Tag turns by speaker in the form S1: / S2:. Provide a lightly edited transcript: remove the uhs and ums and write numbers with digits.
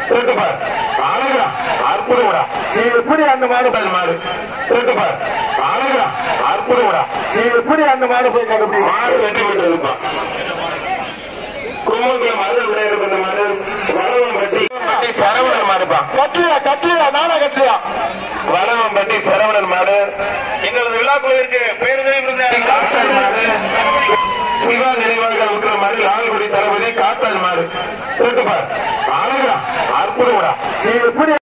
S1: பார் அழகா அற்புதம்டா நீ எப்படி அந்த மாடு மாடு பார் அழகா அற்புதம்டா நீ எப்படி அந்த மாடு போய் மாடு வெட்டி விட்டு இருப்பான் கும்பகோணம் மதுரை விளையாடு இந்த மாடு வளவம்பட்டி சரவணன் மாடுப்பா கட்டலையா நானா கட்டலையா வளவம்பட்டி சரவணன் மாடு எங்களது விழாக்குழுவிற்கு பேருதவி காத்தாள் மாடு சிவா நினைவாக இருக்கிற மாதிரி லால்குடி தளபதி காத்தாள் மாடு பார் அழகா அற்புதம்டா நீ எப்படி